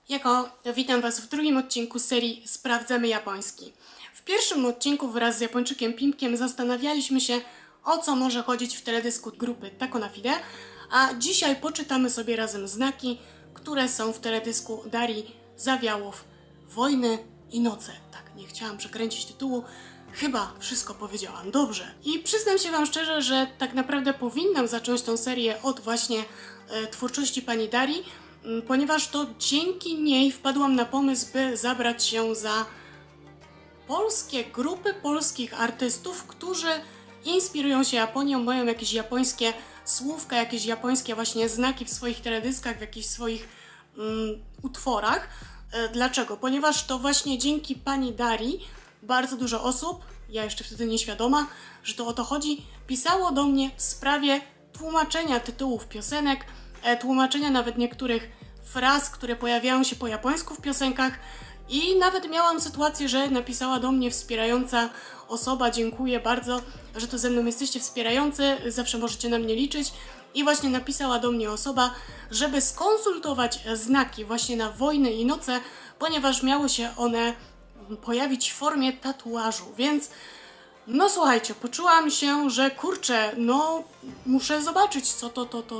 Witam Was w drugim odcinku serii Sprawdzamy Japoński. W pierwszym odcinku wraz z Japończykiem Pimpkiem zastanawialiśmy się, o co może chodzić w teledysku grupy Tako na Fide, a dzisiaj poczytamy sobie razem znaki, które są w teledysku Darii Zawiałów Wojny i Noce. Tak, nie chciałam przekręcić tytułu, chyba wszystko powiedziałam dobrze. I przyznam się Wam szczerze, że tak naprawdę powinnam zacząć tą serię od właśnie twórczości pani Darii, ponieważ to dzięki niej wpadłam na pomysł, by zabrać się za polskie grupy polskich artystów, którzy inspirują się Japonią, mają jakieś japońskie słówka, jakieś japońskie właśnie znaki w swoich teledyskach, w jakichś swoich utworach. Dlaczego? Ponieważ to właśnie dzięki pani Darii bardzo dużo osób, ja jeszcze wtedy nieświadoma, że to o to chodzi, pisało do mnie w sprawie tłumaczenia tytułów piosenek, tłumaczenia nawet niektórych fraz, które pojawiają się po japońsku w piosenkach, i nawet miałam sytuację, że napisała do mnie wspierająca osoba: dziękuję bardzo, że to ze mną jesteście wspierający, zawsze możecie na mnie liczyć. I właśnie napisała do mnie osoba, żeby skonsultować znaki właśnie na Wojny i Noce, ponieważ miały się one pojawić w formie tatuażu, więc no słuchajcie, poczułam się, że kurczę, no muszę zobaczyć, co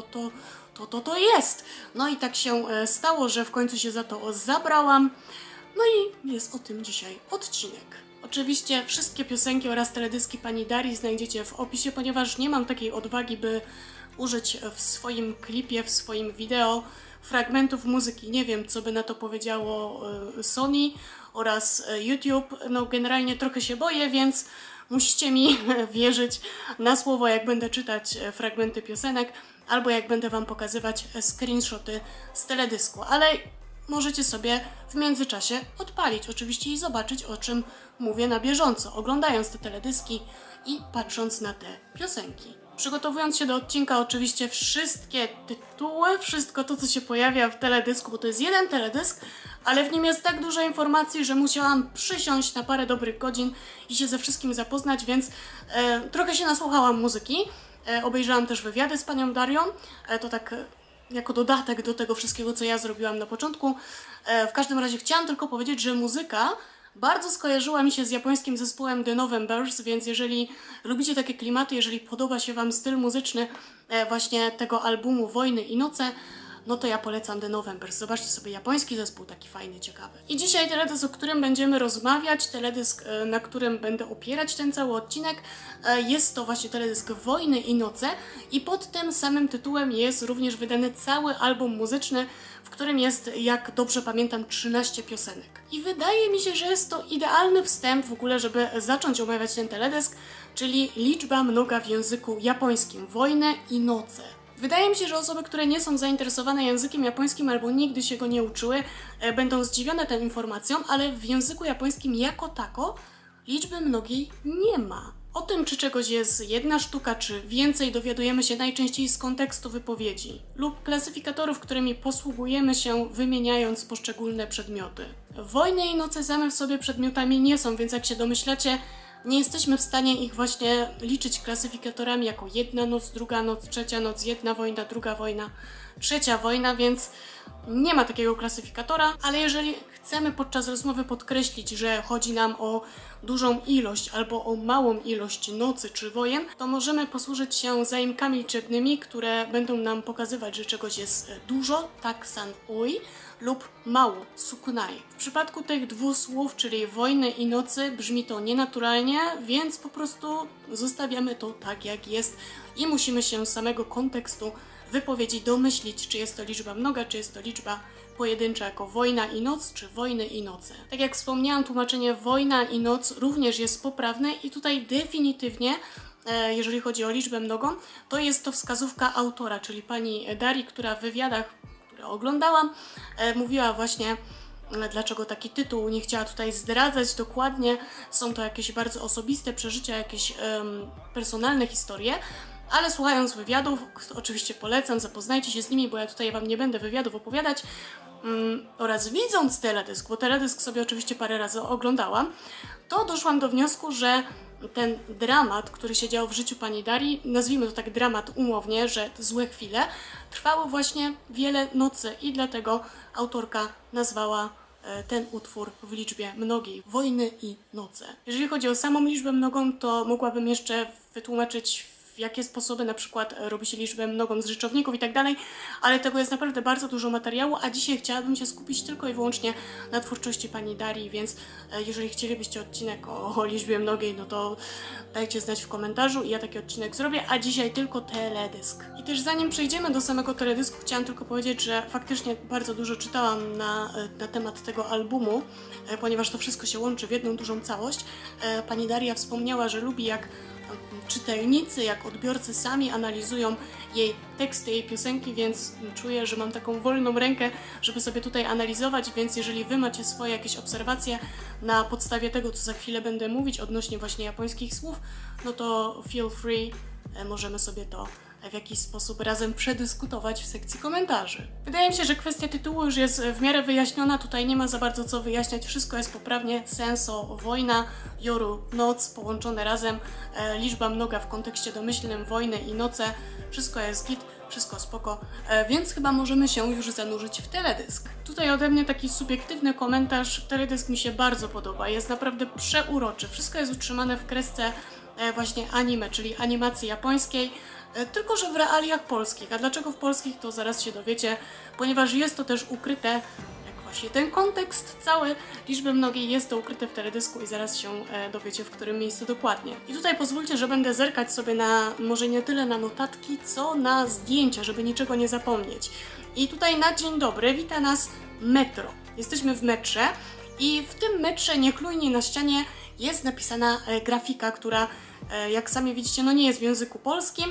to jest. No i tak się stało, że w końcu się za to zabrałam. No i jest o tym dzisiaj odcinek. Oczywiście wszystkie piosenki oraz teledyski pani Darii znajdziecie w opisie, ponieważ nie mam takiej odwagi, by użyć w swoim klipie, w swoim wideo fragmentów muzyki. Nie wiem, co by na to powiedziało Sony oraz YouTube. No generalnie trochę się boję, więc musicie mi wierzyć na słowo, jak będę czytać fragmenty piosenek, albo jak będę Wam pokazywać screenshoty z teledysku. Ale możecie sobie w międzyczasie odpalić oczywiście i zobaczyć, o czym mówię na bieżąco, oglądając te teledyski i patrząc na te piosenki. Przygotowując się do odcinka, oczywiście wszystkie tytuły, wszystko to, co się pojawia w teledysku, bo to jest jeden teledysk, ale w nim jest tak dużo informacji, że musiałam przysiąść na parę dobrych godzin i się ze wszystkim zapoznać, więc trochę się nasłuchałam muzyki. Obejrzałam też wywiady z panią Darią, to tak jako dodatek do tego wszystkiego, co ja zrobiłam na początku. W każdym razie chciałam tylko powiedzieć, że muzyka bardzo skojarzyła mi się z japońskim zespołem The Novembers, więc jeżeli lubicie takie klimaty, jeżeli podoba się Wam styl muzyczny właśnie tego albumu Wojny i Noce, no to ja polecam The Novembers. Zobaczcie sobie japoński zespół, taki fajny, ciekawy. I dzisiaj teledysk, o którym będziemy rozmawiać, teledysk, na którym będę opierać ten cały odcinek, jest to właśnie teledysk Wojny i Noce i pod tym samym tytułem jest również wydany cały album muzyczny, w którym jest, jak dobrze pamiętam, 13 piosenek. I wydaje mi się, że jest to idealny wstęp w ogóle, żeby zacząć omawiać ten teledysk, czyli liczba mnoga w języku japońskim, Wojnę i Noce. Wydaje mi się, że osoby, które nie są zainteresowane językiem japońskim albo nigdy się go nie uczyły, będą zdziwione tą informacją, ale w języku japońskim jako tako liczby mnogiej nie ma. O tym, czy czegoś jest jedna sztuka, czy więcej, dowiadujemy się najczęściej z kontekstu wypowiedzi lub klasyfikatorów, którymi posługujemy się, wymieniając poszczególne przedmioty. Wojny i Noce same w sobie przedmiotami nie są, więc jak się domyślacie, nie jesteśmy w stanie ich właśnie liczyć klasyfikatorami jako jedna noc, druga noc, trzecia noc, jedna wojna, druga wojna, trzecia wojna, więc nie ma takiego klasyfikatora, ale jeżeli chcemy podczas rozmowy podkreślić, że chodzi nam o dużą ilość albo o małą ilość nocy czy wojen, to możemy posłużyć się zaimkami liczebnymi, które będą nam pokazywać, że czegoś jest dużo, taksan ui, lub mało, sukunai. W przypadku tych dwóch słów, czyli Wojny i Nocy, brzmi to nienaturalnie, więc po prostu zostawiamy to tak, jak jest i musimy się z samego kontekstu wypowiedzi domyślić, czy jest to liczba mnoga, czy jest to liczba pojedyncza jako Wojna i Noc, czy Wojny i Noce. Tak jak wspomniałam, tłumaczenie Wojna i Noc również jest poprawne i tutaj definitywnie, jeżeli chodzi o liczbę mnogą, to jest to wskazówka autora, czyli pani Darii, która w wywiadach, które oglądałam, mówiła właśnie, dlaczego taki tytuł, nie chciała tutaj zdradzać dokładnie, są to jakieś bardzo osobiste przeżycia, jakieś personalne historie, ale słuchając wywiadów, oczywiście polecam, zapoznajcie się z nimi, bo ja tutaj Wam nie będę wywiadów opowiadać, oraz widząc teledysk, bo teledysk sobie oczywiście parę razy oglądałam, to doszłam do wniosku, że ten dramat, który się dział w życiu pani Darii, nazwijmy to tak dramat umownie, że złe chwile, trwały właśnie wiele nocy i dlatego autorka nazwała ten utwór w liczbie mnogiej. Wojny i noce. Jeżeli chodzi o samą liczbę mnogą, to mogłabym jeszcze wytłumaczyć, w jakie sposoby na przykład robi się liczbę mnogą z rzeczowników i tak dalej, ale tego jest naprawdę bardzo dużo materiału, a dzisiaj chciałabym się skupić tylko i wyłącznie na twórczości pani Darii, więc jeżeli chcielibyście odcinek o liczbie mnogiej, no to dajcie znać w komentarzu i ja taki odcinek zrobię, a dzisiaj tylko teledysk. I też zanim przejdziemy do samego teledysku, chciałam tylko powiedzieć, że faktycznie bardzo dużo czytałam na temat tego albumu, ponieważ to wszystko się łączy w jedną dużą całość. Pani Daria wspomniała, że lubi, jak czytelnicy, jak odbiorcy sami analizują jej teksty, jej piosenki, więc czuję, że mam taką wolną rękę, żeby sobie tutaj analizować, więc jeżeli wy macie swoje jakieś obserwacje na podstawie tego, co za chwilę będę mówić odnośnie właśnie japońskich słów, no to feel free, możemy sobie to w jakiś sposób razem przedyskutować w sekcji komentarzy. Wydaje mi się, że kwestia tytułu już jest w miarę wyjaśniona, tutaj nie ma za bardzo co wyjaśniać, wszystko jest poprawnie, senso, wojna, yoru, noc, połączone razem, liczba mnoga w kontekście domyślnym, wojny i noce, wszystko jest git, wszystko spoko, więc chyba możemy się już zanurzyć w teledysk. Tutaj ode mnie taki subiektywny komentarz, teledysk mi się bardzo podoba, jest naprawdę przeuroczy, wszystko jest utrzymane w kresce właśnie anime, czyli animacji japońskiej, tylko że w realiach polskich. A dlaczego w polskich, to zaraz się dowiecie, ponieważ jest to też ukryte, jak właśnie ten kontekst cały liczby mnogiej jest to ukryte w teledysku i zaraz się dowiecie, w którym miejscu dokładnie. I tutaj pozwólcie, że będę zerkać sobie na, może nie tyle na notatki, co na zdjęcia, żeby niczego nie zapomnieć. I tutaj na dzień dobry wita nas metro. Jesteśmy w metrze i w tym metrze niechlujnie na ścianie jest napisana grafika, która jak sami widzicie, no nie jest w języku polskim.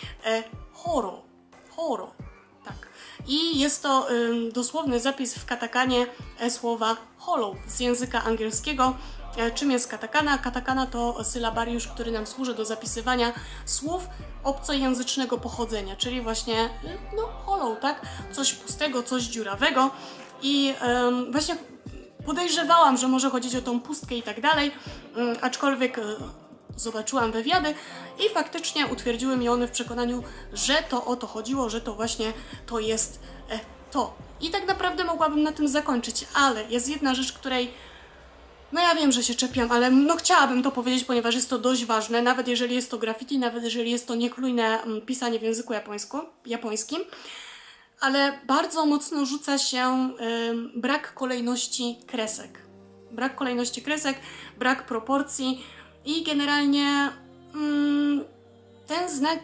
Horo, tak. I jest to dosłowny zapis w katakanie słowa hollow z języka angielskiego. Czym jest katakana? Katakana to sylabariusz, który nam służy do zapisywania słów obcojęzycznego pochodzenia, czyli właśnie no hollow, tak? Coś pustego, coś dziurawego i właśnie podejrzewałam, że może chodzić o tą pustkę i tak dalej, aczkolwiek zobaczyłam wywiady i faktycznie utwierdziły mnie one w przekonaniu, że to o to chodziło, że to właśnie to jest to. I tak naprawdę mogłabym na tym zakończyć, ale jest jedna rzecz, której no ja wiem, że się czepiam, ale no chciałabym to powiedzieć, ponieważ jest to dość ważne, nawet jeżeli jest to graffiti, nawet jeżeli jest to niechlujne pisanie w języku japońskim, ale bardzo mocno rzuca się brak kolejności kresek. Brak kolejności kresek, brak proporcji i generalnie ten znak,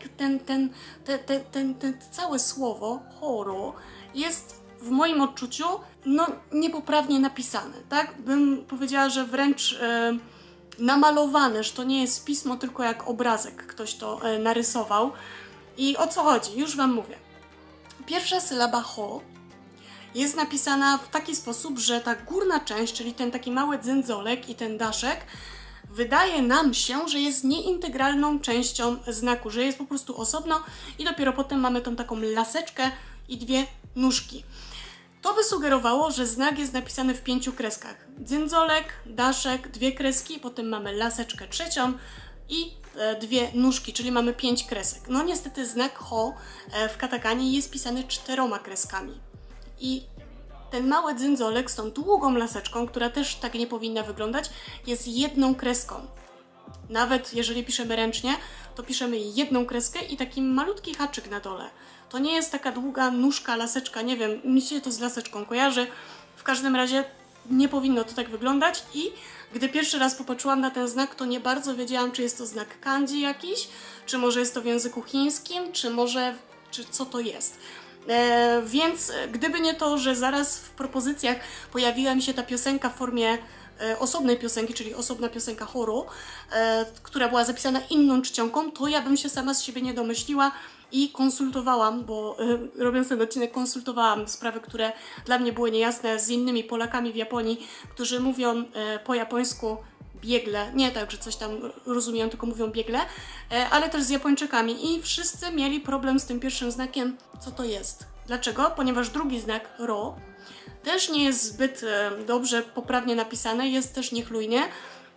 całe słowo horo jest w moim odczuciu no niepoprawnie napisane, tak? Bym powiedziała, że wręcz namalowane, że to nie jest pismo, tylko jak obrazek ktoś to narysował. I o co chodzi? Już wam mówię. Pierwsza sylaba ho jest napisana w taki sposób, że ta górna część, czyli ten taki mały dzyndzolek i ten daszek, wydaje nam się, że jest nieintegralną częścią znaku, że jest po prostu osobno i dopiero potem mamy tą taką laseczkę i dwie nóżki. To by sugerowało, że znak jest napisany w 5 kreskach. Dzyndzolek, daszek, 2 kreski, potem mamy laseczkę trzecią i 2 nóżki, czyli mamy 5 kresek. No niestety znak ho w katakanie jest pisany 4 kreskami. I ten mały dzyndzolek z tą długą laseczką, która też tak nie powinna wyglądać, jest 1 kreską. Nawet jeżeli piszemy ręcznie, to piszemy 1 kreskę i taki malutki haczyk na dole. To nie jest taka długa nóżka, laseczka, nie wiem, mi się to z laseczką kojarzy. W każdym razie nie powinno to tak wyglądać i gdy pierwszy raz popatrzyłam na ten znak, to nie bardzo wiedziałam, czy jest to znak kanji jakiś, czy może jest to w języku chińskim, czy co to jest. Więc gdyby nie to, że zaraz w propozycjach pojawiła mi się ta piosenka w formie osobnej piosenki, czyli osobna piosenka horo, która była zapisana inną czcionką, to ja bym się sama z siebie nie domyśliła i konsultowałam, bo robiąc ten odcinek konsultowałam sprawy, które dla mnie były niejasne z innymi Polakami w Japonii, którzy mówią po japońsku biegle, nie tak, że coś tam rozumieją, tylko mówią biegle, ale też z Japończykami i wszyscy mieli problem z tym pierwszym znakiem, co to jest. Dlaczego? Ponieważ drugi znak ro też nie jest zbyt dobrze, poprawnie napisany, jest też niechlujnie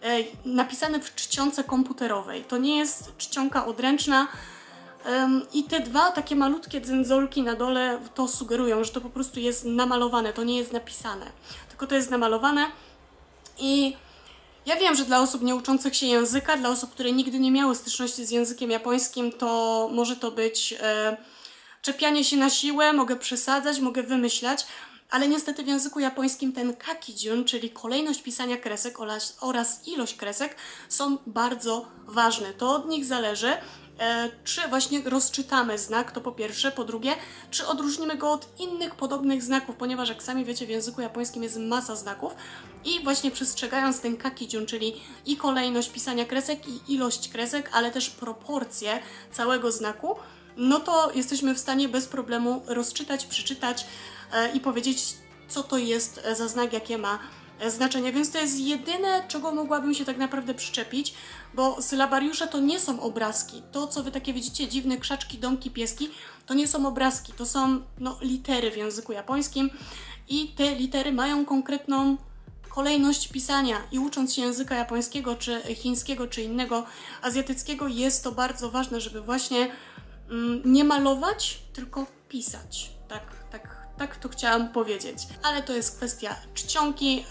napisane w czcionce komputerowej. To nie jest czcionka odręczna. I te dwa takie malutkie dzyndzolki na dole to sugerują, że to po prostu jest namalowane, to nie jest napisane, tylko to jest namalowane. I ja wiem, że dla osób nieuczących się języka, dla osób, które nigdy nie miały styczności z językiem japońskim, to może to być czepianie się na siłę, mogę przesadzać, mogę wymyślać, ale niestety w języku japońskim ten kakijun, czyli kolejność pisania kresek oraz ilość kresek są bardzo ważne. To od nich zależy, czy właśnie rozczytamy znak, to po pierwsze, po drugie, czy odróżnimy go od innych podobnych znaków, ponieważ jak sami wiecie, w języku japońskim jest masa znaków i właśnie przestrzegając ten kakijun, czyli i kolejność pisania kresek, i ilość kresek, ale też proporcje całego znaku, no to jesteśmy w stanie bez problemu rozczytać, przeczytać i powiedzieć, co to jest za znak, jakie ma znaczenie, więc to jest jedyne, czego mogłabym się tak naprawdę przyczepić, bo sylabariusze to nie są obrazki. To, co wy takie widzicie, dziwne krzaczki, domki, pieski, to nie są obrazki, to są litery w języku japońskim i te litery mają konkretną kolejność pisania i ucząc się języka japońskiego, czy chińskiego, czy innego azjatyckiego, jest to bardzo ważne, żeby właśnie nie malować, tylko pisać. Tak to chciałam powiedzieć. Ale to jest kwestia czcionki.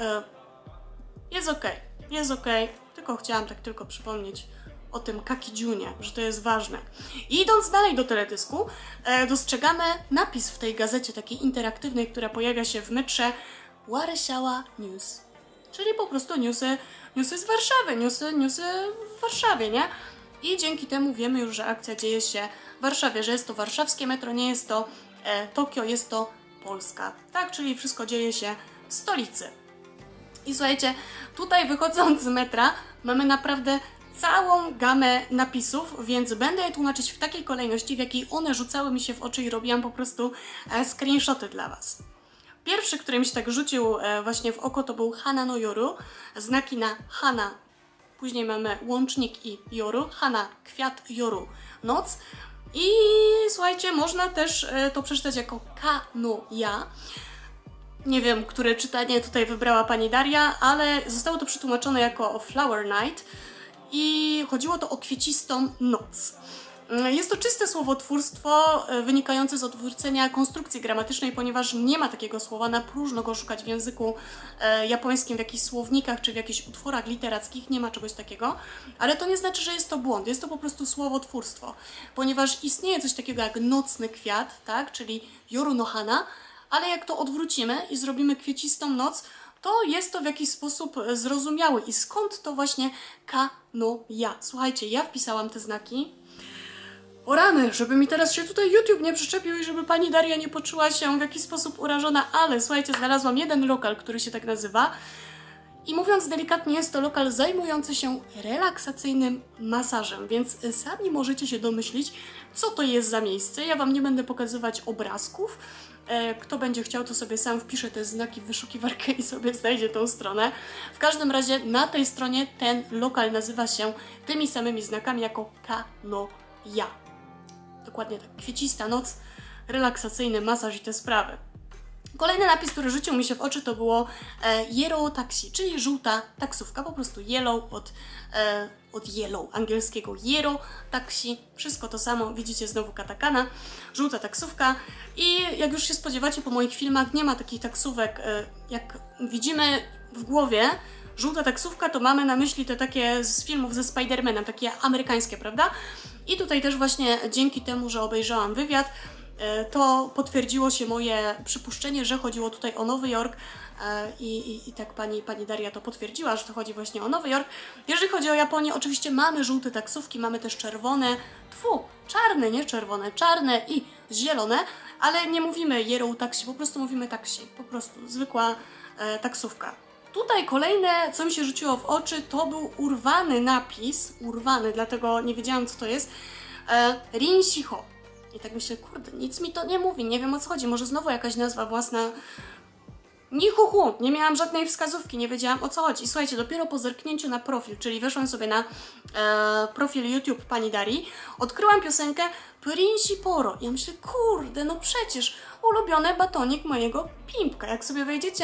Jest okej. Tylko chciałam tak tylko przypomnieć o tym kakijunie, że to jest ważne. I idąc dalej do teledysku, dostrzegamy napis w tej gazecie takiej interaktywnej, która pojawia się w metrze Warsawa News. Czyli po prostu newsy z Warszawy, newsy w Warszawie, nie? I dzięki temu wiemy już, że akcja dzieje się w Warszawie, że jest to warszawskie metro, nie jest to Tokio, jest to Polska. Tak, czyli wszystko dzieje się w stolicy. I słuchajcie, tutaj wychodząc z metra mamy naprawdę całą gamę napisów, więc będę je tłumaczyć w takiej kolejności, w jakiej one rzucały mi się w oczy i robiłam po prostu screenshoty dla Was. Pierwszy, który mi się tak rzucił właśnie w oko, to był Hana no Yoru, znaki na Hana, później mamy łącznik i Yoru, Hana, kwiat, Yoru, noc. I słuchajcie, można też to przeczytać jako Ka-no-ya. Nie wiem, które czytanie tutaj wybrała pani Daria, ale zostało to przetłumaczone jako Flower Night i chodziło to o kwiecistą noc. Jest to czyste słowotwórstwo wynikające z odwrócenia konstrukcji gramatycznej, ponieważ nie ma takiego słowa, na próżno go szukać w języku japońskim, w jakichś słownikach czy w jakichś utworach literackich, nie ma czegoś takiego, ale to nie znaczy, że jest to błąd, jest to po prostu słowotwórstwo, ponieważ istnieje coś takiego jak nocny kwiat, tak, czyli Yoru no Hana, ale jak to odwrócimy i zrobimy kwiecistą noc, to jest to w jakiś sposób zrozumiałe. I skąd to właśnie Ka-no-ya? Słuchajcie, ja wpisałam te znaki. O rany, żeby mi teraz się tutaj YouTube nie przyczepił i żeby pani Daria nie poczuła się w jakiś sposób urażona, ale słuchajcie, znalazłam jeden lokal, który się tak nazywa. I mówiąc delikatnie, jest to lokal zajmujący się relaksacyjnym masażem, więc sami możecie się domyślić, co to jest za miejsce. Ja Wam nie będę pokazywać obrazków. Kto będzie chciał, to sobie sam wpisze te znaki w wyszukiwarkę i sobie znajdzie tą stronę. W każdym razie na tej stronie ten lokal nazywa się tymi samymi znakami jako Ka-no-ya. Dokładnie tak. Kwiecista noc, relaksacyjny masaż i te sprawy. Kolejny napis, który rzucił mi się w oczy, to było Yellow Taxi, czyli żółta taksówka, po prostu yellow od yellow, angielskiego yellow taxi, wszystko to samo, widzicie znowu katakana, żółta taksówka i jak już się spodziewacie po moich filmach, nie ma takich taksówek, jak widzimy w głowie, żółta taksówka to mamy na myśli te takie z filmów ze Spider-Manem, takie amerykańskie, prawda? I tutaj też właśnie dzięki temu, że obejrzałam wywiad, to potwierdziło się moje przypuszczenie, że chodziło tutaj o Nowy Jork i tak pani Daria to potwierdziła, że to chodzi właśnie o Nowy Jork. Jeżeli chodzi o Japonię, oczywiście mamy żółte taksówki, mamy też czerwone, czarne, nie czerwone, czarne i zielone, ale nie mówimy Yellow Taxi, po prostu mówimy taksi, po prostu zwykła taksówka. Tutaj kolejne, co mi się rzuciło w oczy, to był urwany napis, dlatego nie wiedziałam, co to jest, Rinshiho. I tak myślę, kurde, nic mi to nie mówi, nie wiem, o co chodzi, może znowu jakaś nazwa własna. Nichuchu, nie miałam żadnej wskazówki, nie wiedziałam, o co chodzi. Słuchajcie, dopiero po zerknięciu na profil, czyli weszłam sobie na profil YouTube pani Darii, odkryłam piosenkę Principoro. I ja myślę, kurde, no przecież ulubiony batonik mojego Pimpka. Jak sobie wejdziecie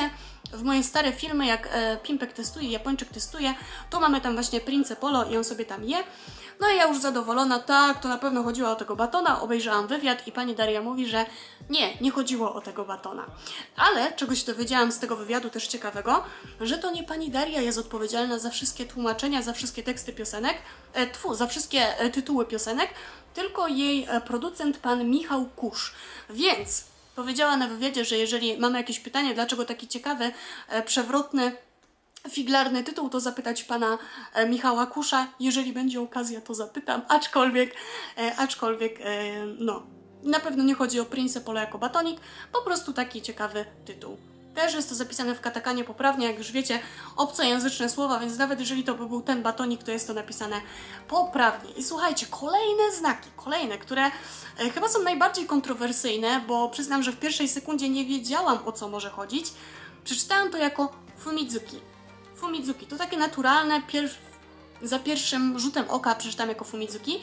w moje stare filmy, jak Pimpek testuje, Japończyk testuje, to mamy tam właśnie Prince Polo i on sobie tam je. No i ja już zadowolona, tak, to na pewno chodziło o tego batona, obejrzałam wywiad i pani Daria mówi, że nie chodziło o tego batona. Ale czegoś dowiedziałam z tego wywiadu też ciekawego, że to nie pani Daria jest odpowiedzialna za wszystkie tłumaczenia, za wszystkie teksty piosenek, za wszystkie tytuły piosenek, tylko jej producent, pan Michał Kusz. Więc powiedziała na wywiadzie, że jeżeli mamy jakieś pytanie, dlaczego taki ciekawy, przewrotny, figlarny tytuł, to zapytać pana Michała Kusza. Jeżeli będzie okazja, to zapytam, aczkolwiek no, na pewno nie chodzi o Prince Polo jako batonik, po prostu taki ciekawy tytuł. Też jest to zapisane w katakanie poprawnie, jak już wiecie, obcojęzyczne słowa, więc nawet jeżeli to by był ten batonik, to jest to napisane poprawnie. I słuchajcie, kolejne znaki, które chyba są najbardziej kontrowersyjne, bo przyznam, że w pierwszej sekundzie nie wiedziałam, o co może chodzić. Przeczytałam to jako Fumizuki. Fumizuki to takie naturalne, za pierwszym rzutem oka przeczytałam jako Fumizuki.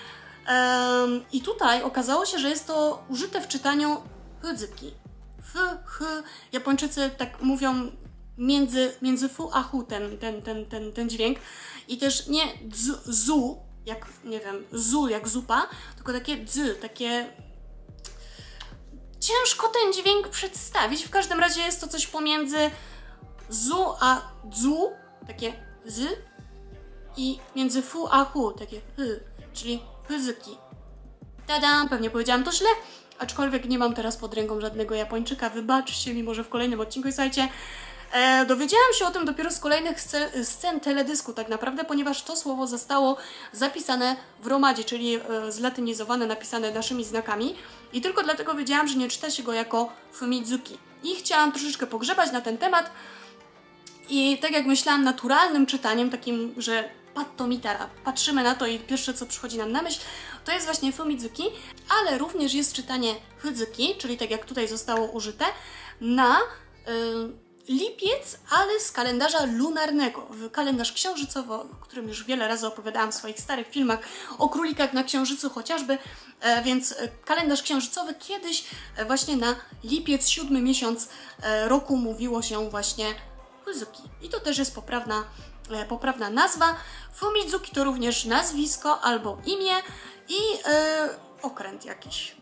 I tutaj okazało się, że jest to użyte w czytaniu Fuzuki. Japończycy tak mówią między fu a hu ten dźwięk. I też nie zu, jak nie wiem, zu jak zupa, tylko takie dzy, takie... Ciężko ten dźwięk przedstawić. W każdym razie jest to coś pomiędzy zu a dzu, takie z, i między fu a hu, takie czyli Fuzuki. Tada, pewnie powiedziałam to źle, aczkolwiek nie mam teraz pod ręką żadnego Japończyka, wybaczcie mi, może w kolejnym odcinku. I słuchajcie, dowiedziałam się o tym dopiero z kolejnych scen teledysku tak naprawdę, ponieważ to słowo zostało zapisane w romadzie, czyli zlatynizowane, napisane naszymi znakami i tylko dlatego wiedziałam, że nie czyta się go jako Fumizuki. I chciałam troszeczkę pogrzebać na ten temat i tak jak myślałam, naturalnym czytaniem, takim, że pattomitara, patrzymy na to i pierwsze co przychodzi nam na myśl, to jest właśnie Fumizuki, ale również jest czytanie Fuzuki, czyli tak jak tutaj zostało użyte, na lipiec, ale z kalendarza lunarnego. Kalendarz księżycowy, o którym już wiele razy opowiadałam w swoich starych filmach, o królikach na księżycu chociażby, więc kalendarz księżycowy kiedyś właśnie na lipiec, 7 miesiąc roku mówiło się właśnie Fuzuki. I to też jest poprawna nazwa. Fumizuki to również nazwisko albo imię i okręt jakiś.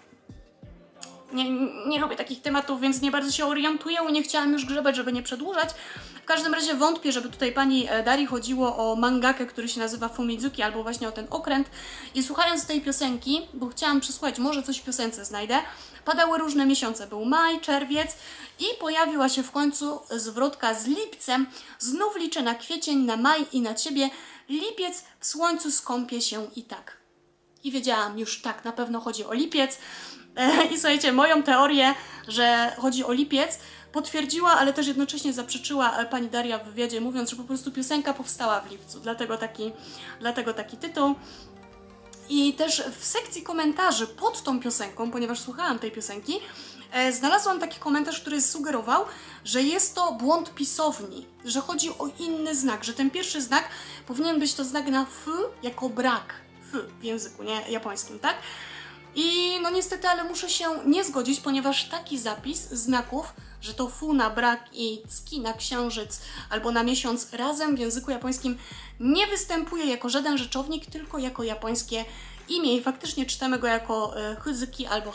Nie lubię takich tematów, więc nie bardzo się orientuję i nie chciałam już grzebać, żeby nie przedłużać. W każdym razie wątpię, żeby tutaj pani Darii chodziło o mangakę, który się nazywa Fumizuki, albo właśnie o ten okręt. I słuchając tej piosenki, bo chciałam przesłuchać, może coś w piosence znajdę, padały różne miesiące. Był maj, czerwiec i pojawiła się w końcu zwrotka z lipcem. Znów liczę na kwiecień, na maj i na ciebie. Lipiec w słońcu skąpie się i tak. I wiedziałam już tak, na pewno chodzi o lipiec. I słuchajcie, moją teorię, że chodzi o lipiec, potwierdziła, ale też jednocześnie zaprzeczyła pani Daria w wywiadzie, mówiąc, że po prostu piosenka powstała w lipcu, dlatego taki tytuł. I też w sekcji komentarzy pod tą piosenką, ponieważ słuchałam tej piosenki, znalazłam taki komentarz, który sugerował, że jest to błąd pisowni, że chodzi o inny znak, że ten pierwszy znak powinien być to znak na f jako brak, f w języku japońskim, tak? I no niestety, ale muszę się nie zgodzić, ponieważ taki zapis znaków, że to fu na brak i tsuki na księżyc albo na miesiąc razem w języku japońskim nie występuje jako żaden rzeczownik, tylko jako japońskie imię i faktycznie czytamy go jako Fuzuki albo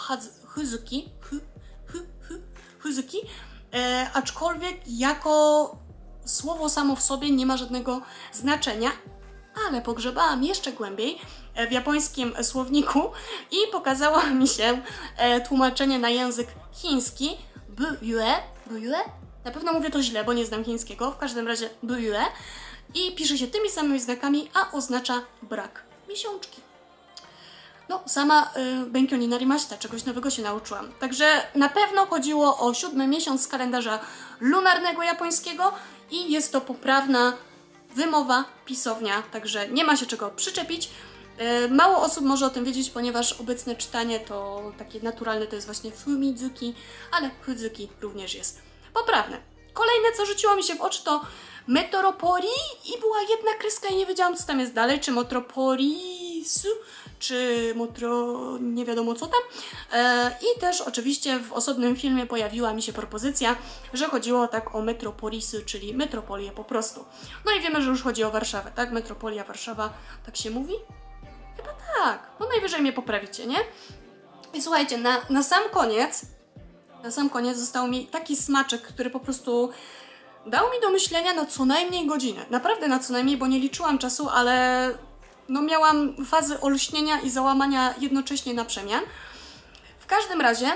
Fuzuki, aczkolwiek jako słowo samo w sobie nie ma żadnego znaczenia, ale pogrzebałam jeszcze głębiej w japońskim słowniku i pokazała mi się tłumaczenie na język chiński buyue, na pewno mówię to źle, bo nie znam chińskiego, w każdym razie buyue i pisze się tymi samymi znakami, a oznacza brak miesiączki. No, sama benkyou ni narimashita, czegoś nowego się nauczyłam. Także na pewno chodziło o 7 miesiąc z kalendarza lunarnego japońskiego i jest to poprawna wymowa, pisownia, także nie ma się czego przyczepić. Mało osób może o tym wiedzieć, ponieważ obecne czytanie to takie naturalne, to jest właśnie Fumizuki, ale Fuzuki również jest poprawne. Kolejne, co rzuciło mi się w oczy, to Metropolis i była jedna kreska i nie wiedziałam, co tam jest dalej, czy Metropolisu, czy nie wiadomo co tam. I też oczywiście w osobnym filmie pojawiła mi się propozycja, że chodziło tak o metropolisy, czyli metropolię po prostu. No i wiemy, że już chodzi o Warszawę, tak? Metropolia Warszawa, tak się mówi? Chyba tak. No najwyżej mnie poprawicie, nie? I słuchajcie, na sam koniec został mi taki smaczek, który po prostu dał mi do myślenia na co najmniej godzinę. Naprawdę na co najmniej, bo nie liczyłam czasu, ale no miałam fazy olśnienia i załamania jednocześnie na przemian. W każdym razie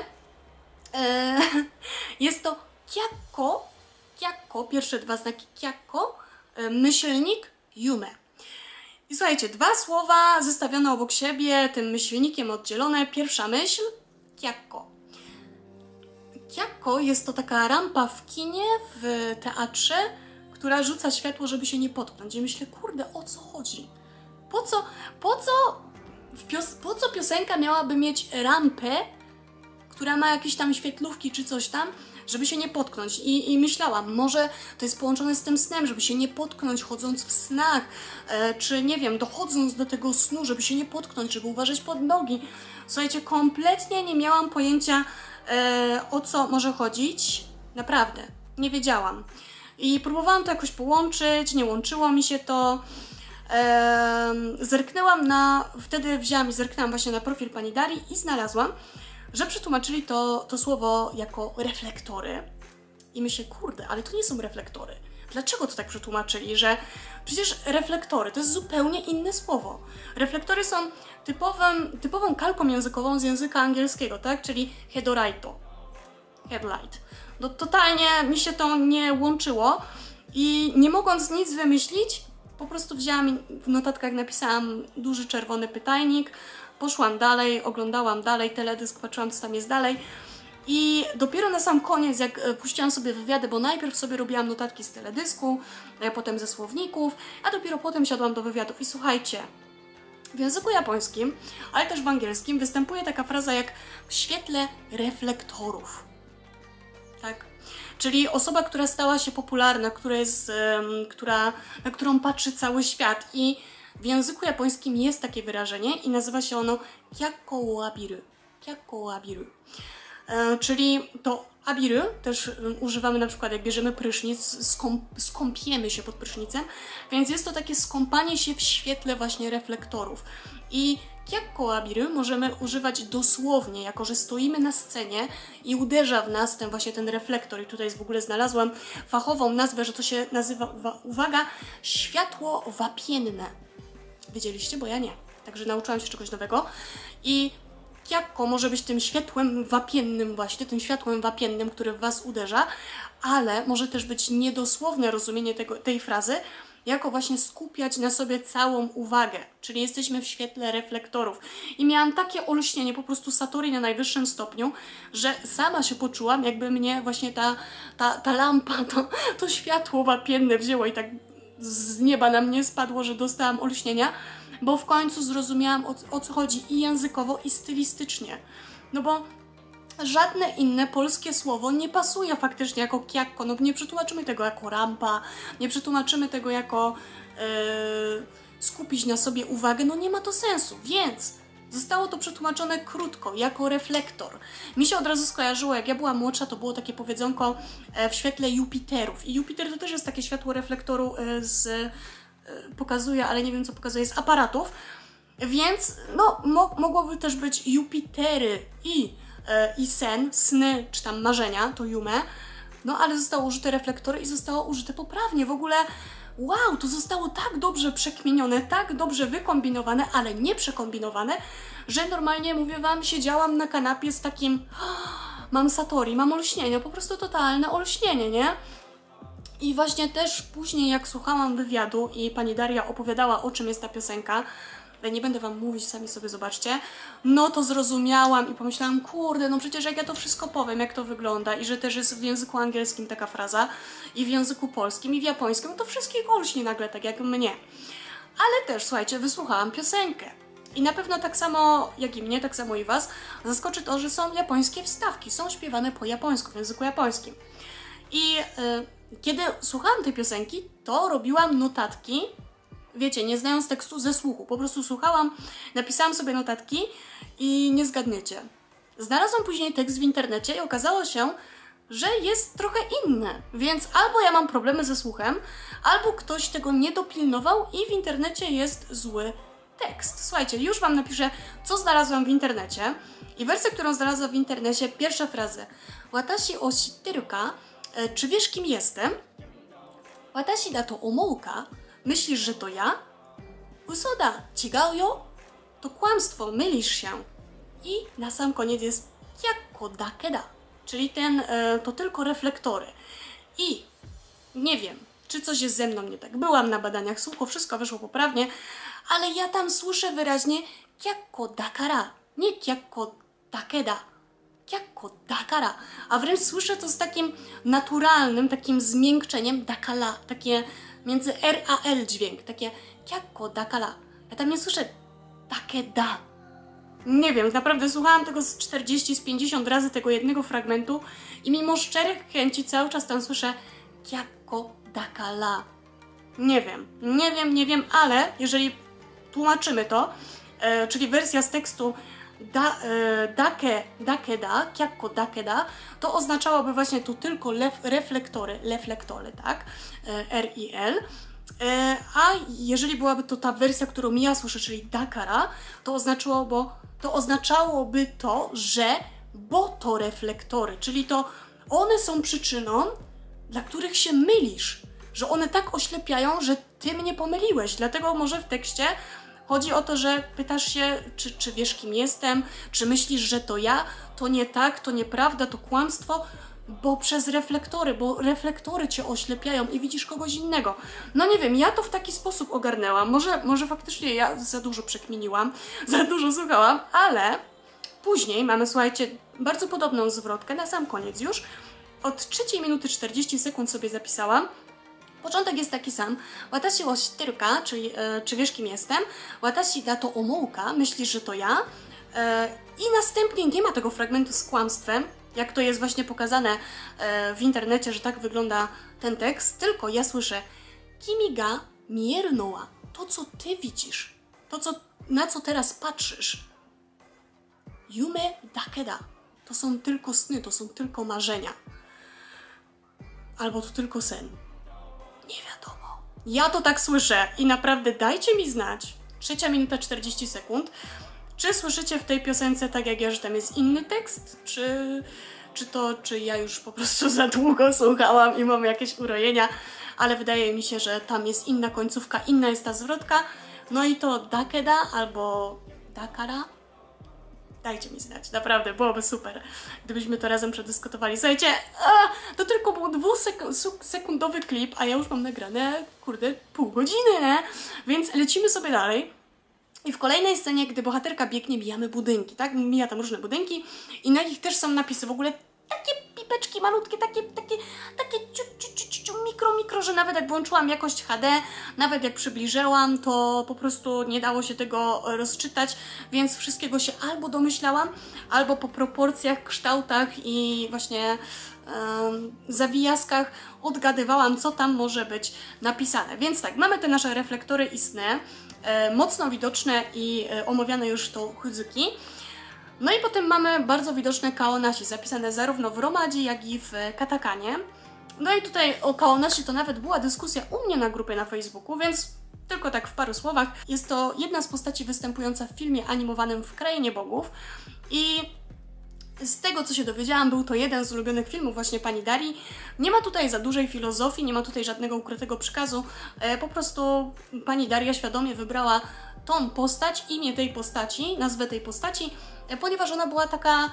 jest to kiakko, pierwsze dwa znaki kiakko, myślnik yume. I słuchajcie, dwa słowa zestawione obok siebie, tym myślnikiem oddzielone. Pierwsza myśl, kiakko. Kiakko jest to taka rampa w kinie, w teatrze, która rzuca światło, żeby się nie potknąć. I myślę, kurde, o co chodzi? Po co piosenka miałaby mieć rampę, która ma jakieś tam świetlówki czy coś tam, żeby się nie potknąć. I myślałam, może to jest połączone z tym snem, żeby się nie potknąć chodząc w snach, czy nie wiem, dochodząc do tego snu, żeby się nie potknąć, żeby uważać pod nogi. Słuchajcie, kompletnie nie miałam pojęcia, o co może chodzić. Naprawdę, nie wiedziałam. I próbowałam to jakoś połączyć, nie łączyło mi się to. Wtedy wzięłam i zerknęłam właśnie na profil pani Darii i znalazłam, że przetłumaczyli to słowo jako reflektory. I myślę, kurde, ale to nie są reflektory. Dlaczego to tak przetłumaczyli, że przecież reflektory to jest zupełnie inne słowo. Reflektory są typową kalką językową z języka angielskiego, tak? Czyli headlight. No totalnie mi się to nie łączyło i nie mogąc nic wymyślić, po prostu wzięłam i w notatkach napisałam duży czerwony pytajnik, poszłam dalej, oglądałam dalej teledysk, patrzyłam co tam jest dalej i dopiero na sam koniec, jak puściłam sobie wywiady, bo najpierw sobie robiłam notatki z teledysku, potem ze słowników, a dopiero potem siadłam do wywiadów i słuchajcie, w języku japońskim, ale też w angielskim występuje taka fraza jak w świetle reflektorów. Tak? Czyli osoba, która stała się popularna, na którą patrzy cały świat. I w języku japońskim jest takie wyrażenie i nazywa się ono kiakko abiru. Kiakko abiru. Czyli to abiru też używamy na przykład jak bierzemy prysznic, skąpiemy się pod prysznicem, więc jest to takie skąpanie się w świetle właśnie reflektorów. I kiakko abiru możemy używać dosłownie, jako że stoimy na scenie i uderza w nas ten reflektor. I tutaj w ogóle znalazłam fachową nazwę, że to się nazywa, uwaga, światło wapienne. Wiedzieliście? Bo ja nie. Także nauczyłam się czegoś nowego. I kiakko może być tym światłem wapiennym właśnie, tym światłem wapiennym, które w was uderza, ale może też być niedosłowne rozumienie tej frazy, jako właśnie skupiać na sobie całą uwagę, czyli jesteśmy w świetle reflektorów. I miałam takie olśnienie, po prostu satori na najwyższym stopniu, że sama się poczułam, jakby mnie właśnie ta lampa, to światło wapienne wzięło i tak z nieba na mnie spadło, że dostałam olśnienia, bo w końcu zrozumiałam, o co chodzi i językowo, i stylistycznie. No bo żadne inne polskie słowo nie pasuje faktycznie jako kiakko. No nie przetłumaczymy tego jako rampa, nie przetłumaczymy tego jako skupić na sobie uwagę. No nie ma to sensu, więc zostało to przetłumaczone krótko, jako reflektor. Mi się od razu skojarzyło, jak ja była młodsza, to było takie powiedzonko w świetle Jupiterów. I Jupiter to też jest takie światło reflektoru pokazuje, ale nie wiem co pokazuje, z aparatów. Więc no mogłoby też być Jupitery i sen, sny, czy tam marzenia, to yume, no ale zostało użyte reflektory i zostało użyte poprawnie. W ogóle, wow, to zostało tak dobrze przekmienione, tak dobrze wykombinowane, ale nie przekombinowane, że normalnie, mówię wam, siedziałam na kanapie z takim mam satori, mam olśnienie, po prostu totalne olśnienie, nie? I właśnie też później, jak słuchałam wywiadu i pani Daria opowiadała, o czym jest ta piosenka, nie będę wam mówić, sami sobie zobaczcie, no to zrozumiałam i pomyślałam, kurde, no przecież jak ja to wszystko powiem, jak to wygląda i że też jest w języku angielskim taka fraza i w języku polskim i w japońskim, no to wszystkich olśni nagle, tak jak mnie. Ale też, słuchajcie, wysłuchałam piosenkę i na pewno tak samo jak i mnie, tak samo i was, zaskoczy to, że są japońskie wstawki, są śpiewane po japońsku, w języku japońskim. I kiedy słuchałam tej piosenki, to robiłam notatki wiecie, nie znając tekstu ze słuchu. Po prostu słuchałam, napisałam sobie notatki i nie zgadniecie. Znalazłam później tekst w internecie i okazało się, że jest trochę inny. Więc albo ja mam problemy ze słuchem, albo ktoś tego nie dopilnował i w internecie jest zły tekst. Słuchajcie, już wam napiszę, co znalazłam w internecie. I wersja, którą znalazłam w internecie, pierwsza fraza. Watashi o shitteru ka? Czy wiesz, kim jestem? Watashi da to omou ka? Myślisz, że to ja? Uso da, chigau yo? To kłamstwo, mylisz się. I na sam koniec jest kyakko dake da, czyli to tylko reflektory. I nie wiem, czy coś jest ze mną nie tak. Byłam na badaniach słuchu, wszystko wyszło poprawnie, ale ja tam słyszę wyraźnie kyakko dakara, nie kyakko dake da. Kyakko dakara, a wręcz słyszę to z takim naturalnym, takim zmiękczeniem dakala, takie między R a L dźwięk, takie kyakko dakara. Ja tam nie słyszę dake da. Nie wiem, naprawdę słuchałam tego z 40, z 50 razy tego jednego fragmentu i mimo szczerych chęci cały czas tam słyszę kyakko dakara. Nie wiem, ale jeżeli tłumaczymy to, czyli wersja z tekstu dake da, kyakko dake da, to oznaczałoby właśnie tu tylko reflektory, tak? R i L. A jeżeli byłaby to ta wersja, którą ja słyszę, czyli dakara, to oznaczałoby to, że bo to reflektory, czyli to one są przyczyną, dla których się mylisz, że one tak oślepiają, że ty mnie pomyliłeś. Dlatego może w tekście chodzi o to, że pytasz się, czy wiesz, kim jestem, czy myślisz, że to ja, to nie tak, to nieprawda, to kłamstwo, bo przez reflektory, bo reflektory cię oślepiają i widzisz kogoś innego. No nie wiem, ja to w taki sposób ogarnęłam. Może faktycznie ja za dużo przekminiłam, za dużo słuchałam, ale później mamy, słuchajcie, bardzo podobną zwrotkę, na sam koniec już. Od 3 minuty 40 sekund sobie zapisałam. Początek jest taki sam. Watashi o shitteru ka, czyli czy wiesz, kim jestem? Watashi da to omou ka, myślisz, że to ja? I następnie nie ma tego fragmentu z kłamstwem, jak to jest właśnie pokazane w internecie, że tak wygląda ten tekst, tylko ja słyszę kimi ga mieru no wa, to co ty widzisz, na co teraz patrzysz. Yume dake da, to są tylko sny, to są tylko marzenia. Albo to tylko sen. Nie wiadomo. Ja to tak słyszę i naprawdę dajcie mi znać. 3 minuta 40 sekund. Czy słyszycie w tej piosence tak jak ja, że tam jest inny tekst? Czy ja już po prostu za długo słuchałam i mam jakieś urojenia? Ale wydaje mi się, że tam jest inna końcówka, inna jest ta zwrotka. No i to dakeda albo dakara. Dajcie mi znać, naprawdę, byłoby super, gdybyśmy to razem przedyskutowali. Słuchajcie, to tylko był 2-sekundowy klip, a ja już mam nagrane, kurde, pół godziny, nie? Więc lecimy sobie dalej. I w kolejnej scenie, gdy bohaterka biegnie, mijamy budynki, tak? Mija tam różne budynki i na nich też są napisy, w ogóle takie pipeczki malutkie, takie mikro, że nawet jak włączyłam jakość HD, nawet jak przybliżyłam, to po prostu nie dało się tego rozczytać, więc wszystkiego się albo domyślałam, albo po proporcjach, kształtach i właśnie zawijaskach odgadywałam, co tam może być napisane. Więc tak, mamy te nasze reflektory i sny, mocno widoczne i omawiane już to Huzuki. No i potem mamy bardzo widoczne kaonashi, zapisane zarówno w romadzie, jak i w katakanie. No i tutaj o kaonashi to nawet była dyskusja u mnie na grupie na Facebooku, więc tylko tak w paru słowach. Jest to jedna z postaci występująca w filmie animowanym w Krainie Bogów i z tego, co się dowiedziałam, był to jeden z ulubionych filmów właśnie pani Darii. Nie ma tutaj za dużej filozofii, nie ma tutaj żadnego ukrytego przekazu. Po prostu pani Daria świadomie wybrała tą postać, imię tej postaci, nazwę tej postaci, ponieważ ona była taka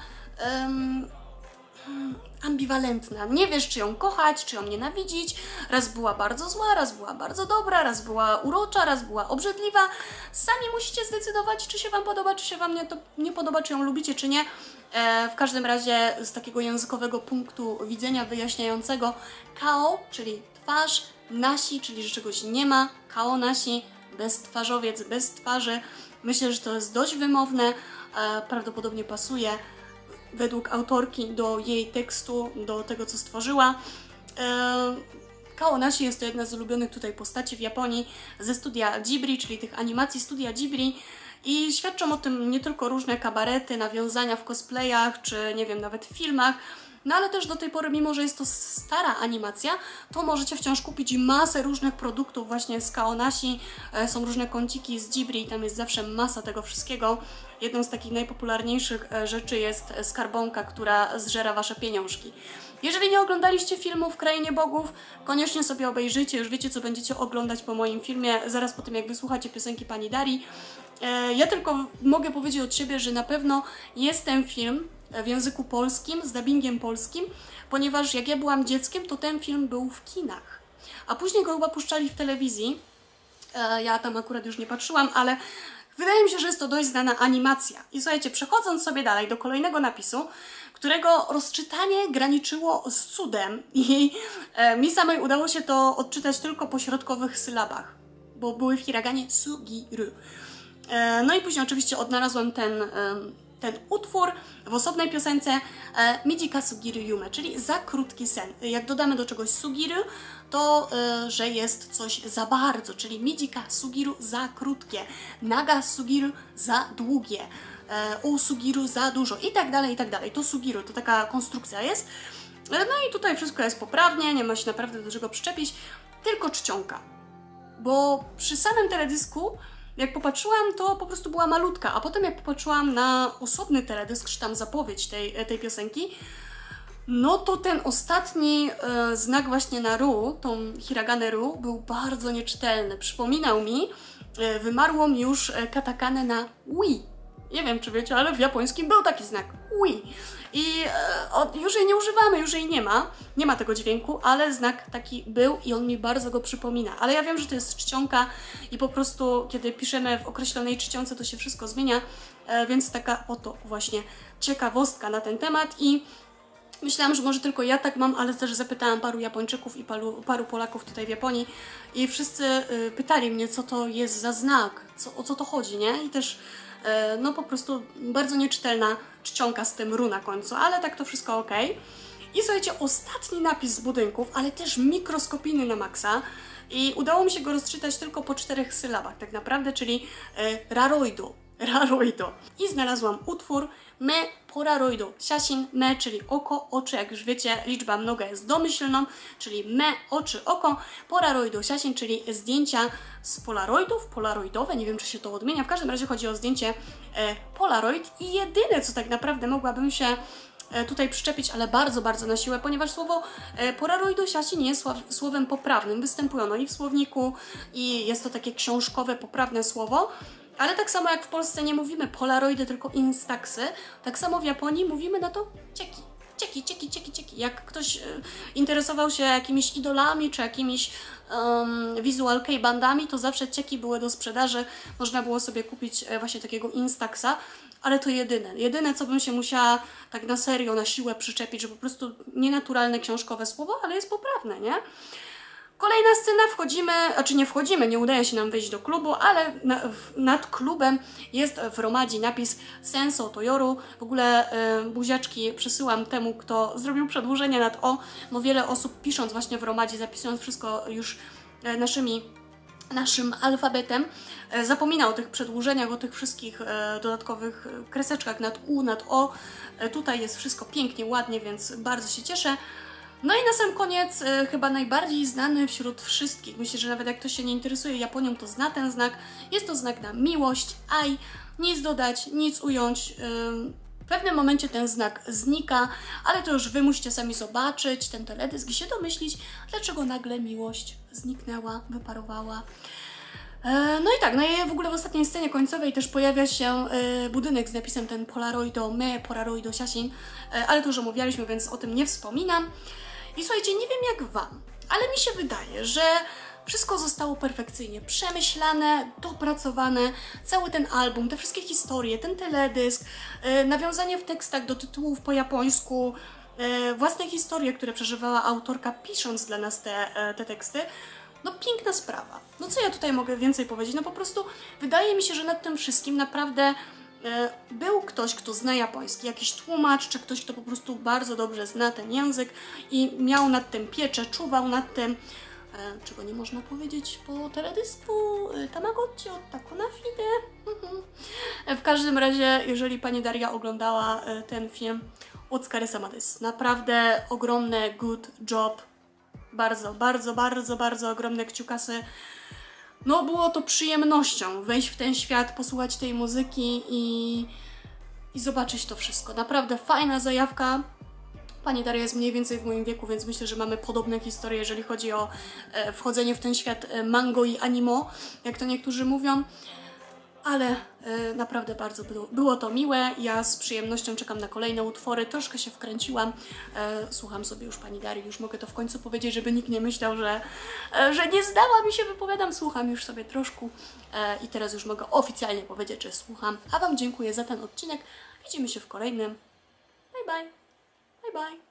ambiwalentna. Nie wiesz, czy ją kochać, czy ją nienawidzić. Raz była bardzo zła, raz była bardzo dobra, raz była urocza, raz była obrzydliwa. Sami musicie zdecydować, czy się wam podoba, czy się wam nie podoba, czy ją lubicie, czy nie. W każdym razie z takiego językowego punktu widzenia wyjaśniającego kao, czyli twarz, nasi, czyli że czegoś nie ma, kao nasi, beztwarzowiec, bez twarzy. Myślę, że to jest dość wymowne, prawdopodobnie pasuje według autorki do jej tekstu, do tego, co stworzyła. Kaonashi jest to jedna z ulubionych tutaj postaci w Japonii ze studia Ghibli, czyli tych animacji studia Ghibli. I świadczą o tym nie tylko różne kabarety, nawiązania w cosplayach, czy nie wiem, nawet w filmach. No ale też do tej pory, mimo że jest to stara animacja, to możecie wciąż kupić masę różnych produktów właśnie z Kaonashi. Są różne kąciki z Ghibli, tam jest zawsze masa tego wszystkiego. Jedną z takich najpopularniejszych rzeczy jest skarbonka, która zżera wasze pieniążki. Jeżeli nie oglądaliście filmu w Krainie Bogów, koniecznie sobie obejrzyjcie, już wiecie, co będziecie oglądać po moim filmie, zaraz po tym, jak wysłuchacie piosenki pani Darii. Ja tylko mogę powiedzieć od siebie, że na pewno jest ten film w języku polskim, z dubbingiem polskim, ponieważ jak ja byłam dzieckiem, to ten film był w kinach. A później go chyba puszczali w telewizji. Ja tam akurat już nie patrzyłam, ale wydaje mi się, że jest to dość znana animacja. I słuchajcie, przechodząc sobie dalej do kolejnego napisu, którego rozczytanie graniczyło z cudem i mi samej udało się to odczytać tylko po środkowych sylabach, bo były w hiraganie sugiru. No i później oczywiście odnalazłam ten utwór w osobnej piosence Mijika Sugiru Yume, czyli za krótki sen. Jak dodamy do czegoś sugiru, to że jest coś za bardzo, czyli Mijika Sugiru za krótkie, Naga Sugiru za długie, U Sugiru za dużo i tak dalej, i tak dalej. To sugiru, to taka konstrukcja jest. No i tutaj wszystko jest poprawnie, nie ma się naprawdę do czego przyczepić, tylko czcionka. Bo przy samym teledysku, jak popatrzyłam, to po prostu była malutka, a potem jak popatrzyłam na osobny teledysk, czy tam zapowiedź tej piosenki, no to ten ostatni znak właśnie na ru, tą hiraganę ru, był bardzo nieczytelny. Przypominał mi wymarłą już katakanę na wi. Nie wiem, czy wiecie, ale w japońskim był taki znak wi. I już jej nie używamy, już jej nie ma. Nie ma tego dźwięku, ale znak taki był i on mi bardzo go przypomina. Ale ja wiem, że to jest czcionka i po prostu, kiedy piszemy w określonej czcionce, to się wszystko zmienia. Więc taka oto właśnie ciekawostka na ten temat i myślałam, że może tylko ja tak mam, ale też zapytałam paru Japończyków i paru Polaków tutaj w Japonii i wszyscy pytali mnie, co to jest za znak, o co to chodzi, nie? I też no po prostu bardzo nieczytelna czcionka z tym ru na końcu, ale tak to wszystko ok. I słuchajcie, ostatni napis z budynków, ale też mikroskopijny na maksa i udało mi się go rozczytać tylko po 4 sylabach tak naprawdę, czyli raroido. Raroido. I znalazłam utwór Me Polaroido. Siasin me, czyli oko, oczy, jak już wiecie, liczba mnoga jest domyślną, czyli me, oczy, oko. Polaroido siasin, czyli zdjęcia z polaroidów, polaroidowe, nie wiem, czy się to odmienia. W każdym razie chodzi o zdjęcie Polaroid i jedyne, co tak naprawdę mogłabym się tutaj przyczepić, ale bardzo, bardzo na siłę, ponieważ słowo polaroido siasin nie jest słowem poprawnym. Występuje ono i w słowniku i jest to takie książkowe, poprawne słowo. Ale tak samo jak w Polsce nie mówimy polaroidy, tylko instaxy, tak samo w Japonii mówimy na to cieki. Cieki. Jak ktoś interesował się jakimiś idolami, czy jakimiś visual kei bandami, to zawsze cieki były do sprzedaży. Można było sobie kupić właśnie takiego instaxa, ale to jedyne, co bym się musiała tak na serio, na siłę przyczepić, że po prostu nienaturalne książkowe słowo, ale jest poprawne, nie? Kolejna scena, nie udaje się nam wejść do klubu, ale nad klubem jest w romadzi napis Senso Toyoru. W ogóle buziaczki przesyłam temu, kto zrobił przedłużenie nad O, bo wiele osób pisząc właśnie w romadzi, zapisując wszystko już naszym alfabetem, zapomina o tych przedłużeniach, o tych wszystkich dodatkowych kreseczkach nad U, nad O. Tutaj jest wszystko pięknie, ładnie, więc bardzo się cieszę. No i na sam koniec, chyba najbardziej znany wśród wszystkich, myślę, że nawet jak ktoś się nie interesuje Japonią, to zna ten znak. Jest to znak na miłość, ai, nic dodać, nic ująć. W pewnym momencie ten znak znika, ale to już wy musicie sami zobaczyć ten teledysk i się domyślić, dlaczego nagle miłość zniknęła, wyparowała. No i tak, no i w ogóle w ostatniej scenie końcowej też pojawia się budynek z napisem ten Polaroido me, Polaroido siasin, ale to już omawialiśmy, więc o tym nie wspominam. I słuchajcie, nie wiem jak wam, ale mi się wydaje, że wszystko zostało perfekcyjnie przemyślane, dopracowane, cały ten album, te wszystkie historie, ten teledysk, nawiązanie w tekstach do tytułów po japońsku, własne historie, które przeżywała autorka pisząc dla nas te teksty. No piękna sprawa. No co ja tutaj mogę więcej powiedzieć? No po prostu wydaje mi się, że nad tym wszystkim naprawdę był ktoś, kto zna japoński, jakiś tłumacz, czy ktoś, kto po prostu bardzo dobrze zna ten język i miał nad tym pieczę, czuwał nad tym. czego nie można powiedzieć po teledysku Tamagotchi od Taco na Fide. W każdym razie, jeżeli pani Daria oglądała ten film, Otsukaresama desu. Naprawdę ogromne good job. Bardzo, bardzo, bardzo, bardzo ogromne kciukasy. No, było to przyjemnością wejść w ten świat, posłuchać tej muzyki i zobaczyć to wszystko. Naprawdę fajna zajawka. Pani Daria jest mniej więcej w moim wieku, więc myślę, że mamy podobne historie, jeżeli chodzi o wchodzenie w ten świat mango i animo, jak to niektórzy mówią. Ale naprawdę bardzo było to miłe. Ja z przyjemnością czekam na kolejne utwory. Troszkę się wkręciłam. Słucham sobie już pani Darii. Już mogę to w końcu powiedzieć, żeby nikt nie myślał, że nie zdała mi się, wypowiadam. Słucham już sobie troszkę. I teraz już mogę oficjalnie powiedzieć, że słucham. A wam dziękuję za ten odcinek. Widzimy się w kolejnym. Bye bye. Bye bye.